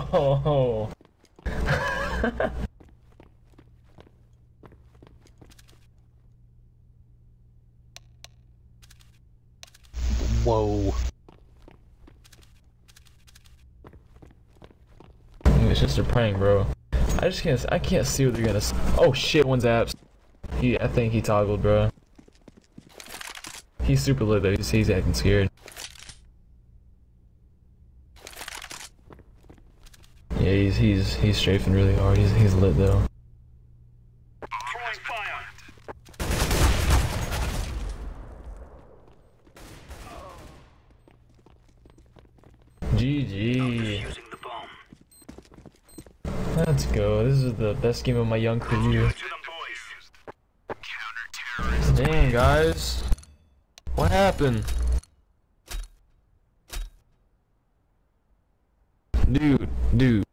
Oh. Whoa. It's just a prank, bro. I can't see what they're gonna oh shit, one's apps. I think he toggled, bro. He's super lit though, he's acting scared. Yeah, he's strafing really hard, he's lit though. GG. Let's go. This is the best game of my young career. Dang, guys. What happened? Dude.